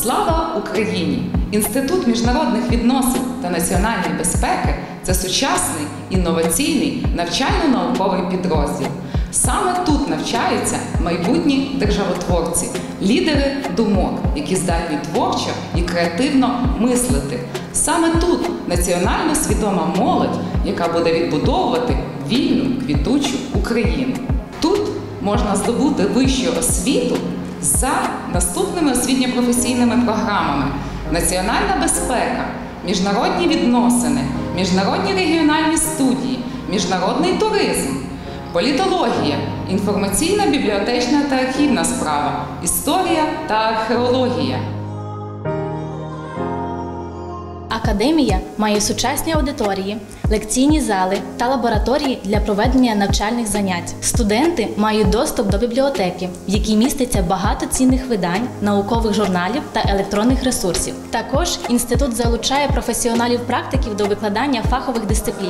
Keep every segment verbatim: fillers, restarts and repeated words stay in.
Слава Україні! Інститут міжнародних відносин та національної безпеки – це сучасний, інноваційний, навчально-науковий підрозділ. Саме тут навчаються майбутні державотворці, лідери думок, які здатні творчо і креативно мислити. Саме тут національно свідома молодь, яка буде відбудовувати вільну, квітучу Україну. Тут можна здобути вищу освіту за наступними освітньо-професійними програмами: національна безпека, міжнародні відносини, міжнародні регіональні студії, міжнародний туризм, політологія, інформаційна, бібліотечна та архівна справа, історія та археологія. Академія має сучасні аудиторії, лекційні зали та лабораторії для проведення навчальних занять. Студенти мають доступ до бібліотеки, в якій міститься багато цінних видань, наукових журналів та електронних ресурсів. Також інститут залучає професіоналів-практиків до викладання фахових дисциплін.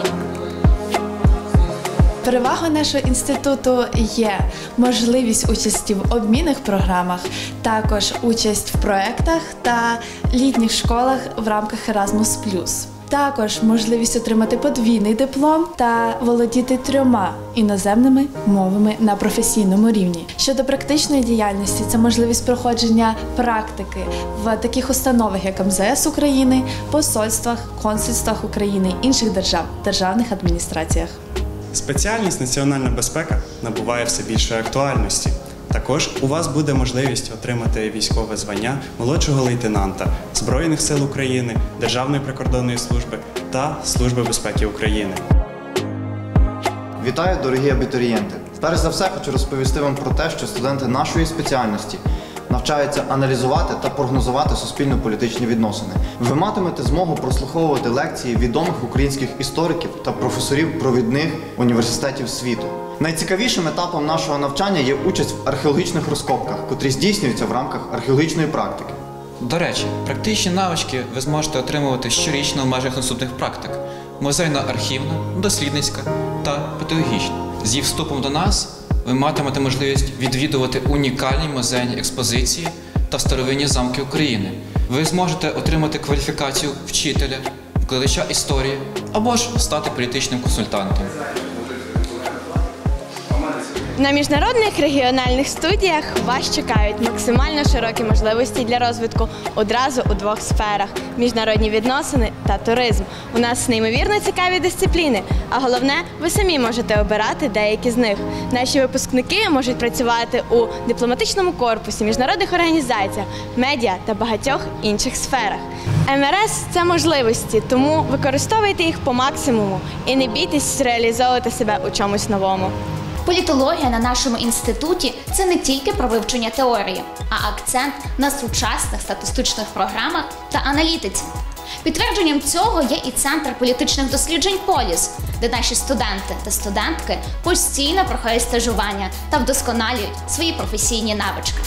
Перевагою нашого інституту є можливість участі в обмінних програмах, також участь в проєктах та літніх школах в рамках Еразмус плюс. Також можливість отримати подвійний диплом та володіти трьома іноземними мовами на професійному рівні. Щодо практичної діяльності, це можливість проходження практики в таких установах, як ем зе ес України, посольствах, консульствах України, інших держав, державних адміністраціях. Спеціальність «Національна безпека» набуває все більшої актуальності. Також у вас буде можливість отримати військове звання молодшого лейтенанта Збройних сил України, Державної прикордонної служби та Служби безпеки України. Вітаю, дорогі абітурієнти! Перш за все хочу розповісти вам про те, що студенти нашої спеціальності навчаються аналізувати та прогнозувати суспільно-політичні відносини. Ви матимете змогу прослуховувати лекції відомих українських істориків та професорів провідних університетів світу. Найцікавішим етапом нашого навчання є участь в археологічних розкопках, котрі здійснюються в рамках археологічної практики. До речі, практичні навички ви зможете отримувати щорічно в межах наступних практик: музейно-архівна, дослідницька та педагогічна. З їх вступом до нас ви матимете можливість відвідувати унікальні музейні експозиції та старовинні замки України. Ви зможете отримати кваліфікацію вчителя, викладача історії або ж стати політичним консультантом. На міжнародних регіональних студіях вас чекають максимально широкі можливості для розвитку одразу у двох сферах – міжнародні відносини та туризм. У нас неймовірно цікаві дисципліни, а головне – ви самі можете обирати деякі з них. Наші випускники можуть працювати у дипломатичному корпусі, міжнародних організаціях, медіа та багатьох інших сферах. ем ер ес – це можливості, тому використовуйте їх по максимуму і не бійтесь реалізовувати себе у чомусь новому. Політологія на нашому інституті – це не тільки про вивчення теорії, а акцент на сучасних статистичних програмах та аналітиці. Підтвердженням цього є і Центр політичних досліджень «Поліс», де наші студенти та студентки постійно проходять стажування та вдосконалюють свої професійні навички.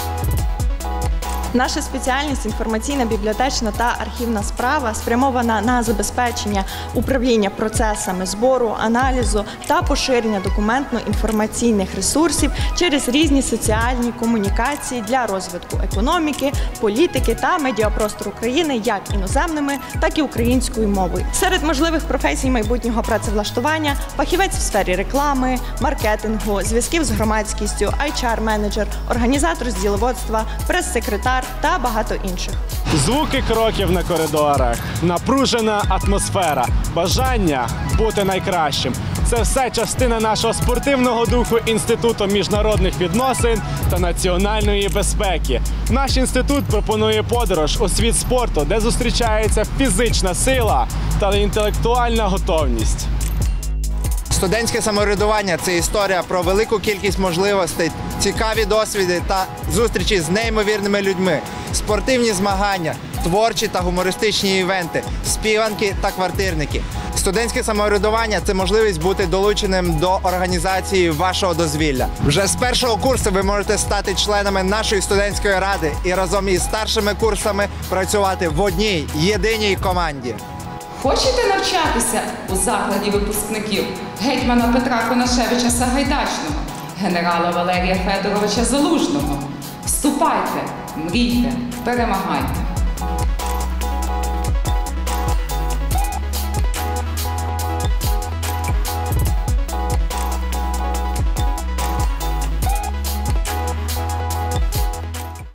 Наша спеціальність інформаційна, бібліотечна та архівна справа спрямована на забезпечення управління процесами збору, аналізу та поширення документно-інформаційних ресурсів через різні соціальні комунікації для розвитку економіки, політики та медіапростору України як іноземними, так і українською мовою. Серед можливих професій майбутнього працевлаштування – фахівець в сфері реклами, маркетингу, зв'язків з громадськістю, ейч ар-менеджер, організатор з діловодства, прес-секретар та багато інших. Звуки кроків на коридорах, напружена атмосфера, бажання бути найкращим – це все частина нашого спортивного духу Інституту міжнародних відносин та національної безпеки. Наш інститут пропонує подорож у світ спорту, де зустрічається фізична сила та інтелектуальна готовність. Студентське самоврядування – це історія про велику кількість можливостей, цікаві досвіди та зустрічі з неймовірними людьми, спортивні змагання, творчі та гумористичні івенти, співанки та квартирники. Студентське самоврядування – це можливість бути долученим до організації вашого дозвілля. Вже з першого курсу ви можете стати членами нашої студентської ради і разом із старшими курсами працювати в одній єдиній команді. Хочете навчатися у закладі випускників гетьмана Петра Конашевича Сагайдачного, генерала Валерія Федоровича Залужного? Вступайте, мрійте, перемагайте!